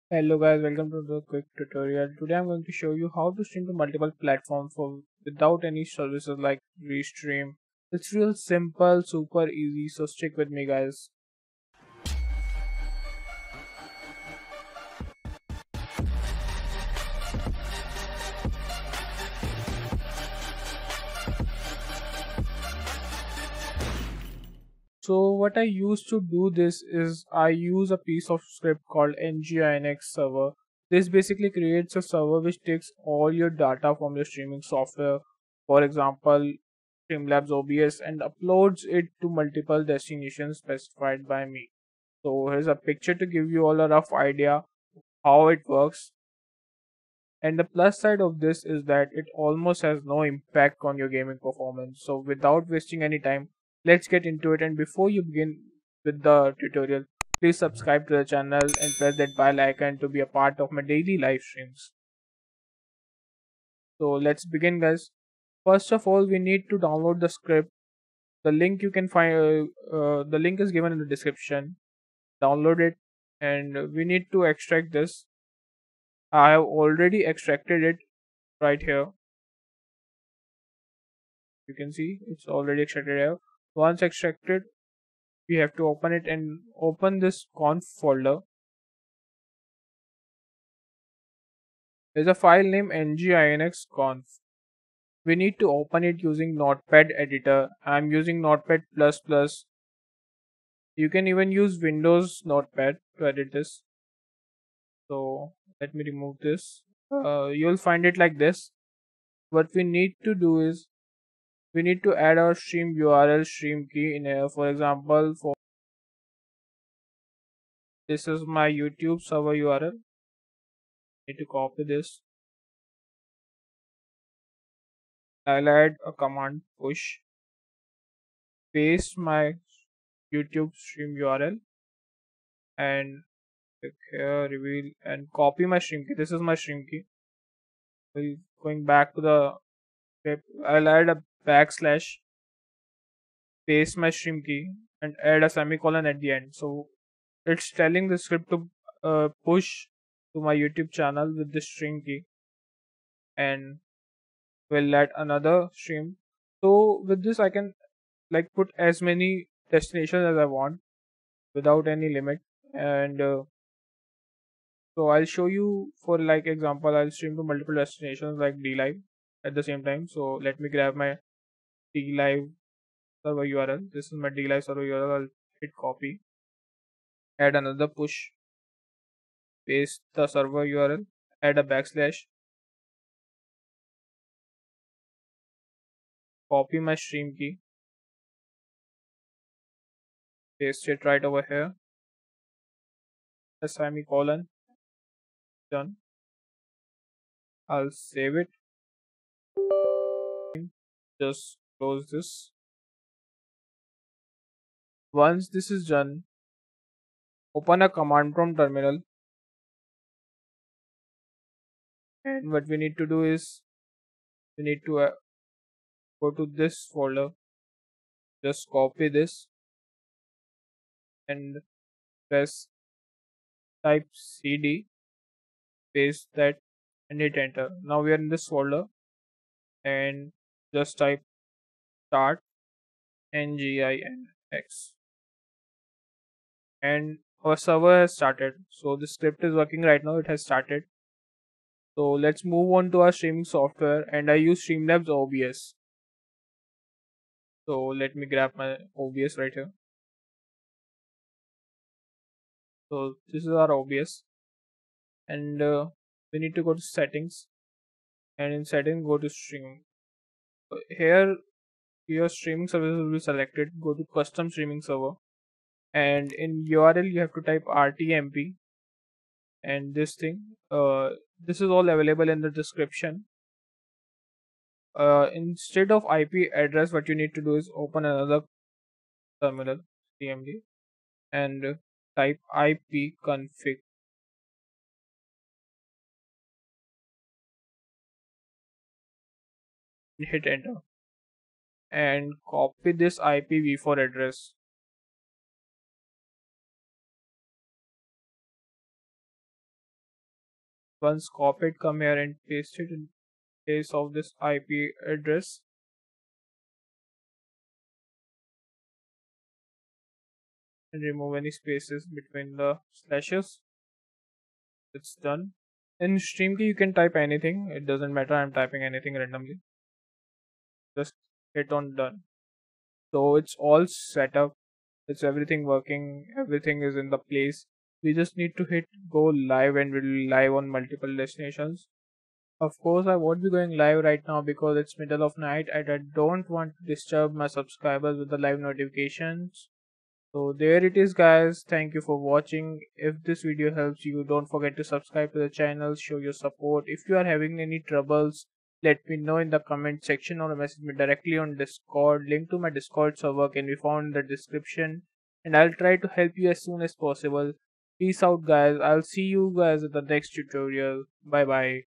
Hello guys, welcome to the quick tutorial. Today I'm going to show you how to stream to multiple platforms without any services like Restream. It's real simple, super easy, so stick with me guys. So what I used to do this is I use a piece of script called nginx server. This basically creates a server which takes all your data from your streaming software, for example Streamlabs OBS, and uploads it to multiple destinations specified by me. So here's a picture to give you all a rough idea how it works. And the plus side of this is that it almost has no impact on your gaming performance. So without wasting any time, let's get into it. And before you begin with the tutorial, please subscribe to the channel and press that bell icon to be a part of my daily live streams. So let's begin guys. First of all, we need to download the script. The link you can find, the link is given in the description. Download it, and we need to extract this. I have already extracted it right here. You can see it's already extracted here. Once extracted, we have to open it and open this conf folder. There's a file name nginx conf. We need to open it using Notepad editor. I'm using Notepad++. You can even use Windows Notepad to edit this. So let me remove this. You'll find it like this. What we need to do is we need to add our stream URL stream key in here. For example, for this is my YouTube server URL. Need to copy this. I'll add a command push, paste my YouTube stream URL, and click here, reveal, and copy my stream key. This is my stream key. We'll going back to the script. I'll add a backslash, paste my stream key, and add a semicolon at the end. So it's telling the script to push to my YouTube channel with the string key, and we'll add another stream. So with this I can like put as many destinations as I want without any limit. And so I'll show you, for like example, I'll stream to multiple destinations like DLive at the same time. So let me grab my DLive server URL. This is my DLive server URL. I'll hit copy, add another push, paste the server URL, add a backslash, copy my stream key, paste it right over here, a semicolon, done. I'll save it, just close this. Once this is done, open a command prompt terminal, and what we need to do is we need to go to this folder, just copy this and press type cd, paste that and hit enter. Now we are in this folder, and just type start nginx, and our server has started. So the script is working right now, it has started. So let's move on to our streaming software, and I use Streamlabs OBS. So let me grab my OBS right here. So this is our OBS, and we need to go to settings, and in settings go to stream. Here your streaming service will be selected. Go to custom streaming server, and in URL you have to type rtmp, and this is all available in the description. Instead of IP address, what you need to do is open another terminal, cmd, and type ipconfig, and hit enter, and copy this IPv4 address. Once copied, come here and paste it in place of this IP address and remove any spaces between the slashes. It's done. In Stream key, you can type anything. It doesn't matter. I'm typing anything randomly. Just hit on done. So it's all set up. It's everything working. Everything is in the place. We just need to hit go live and we'll be live on multiple destinations. Of course, I won't be going live right now because it's middle of night and I don't want to disturb my subscribers with the live notifications. So there it is guys, thank you for watching. If this video helps you, don't forget to subscribe to the channel, show your support. If you are having any troubles, let me know in the comment section or message me directly on Discord. Link to my Discord server can be found in the description and I'll try to help you as soon as possible. Peace out guys, I'll see you guys in the next tutorial. Bye bye.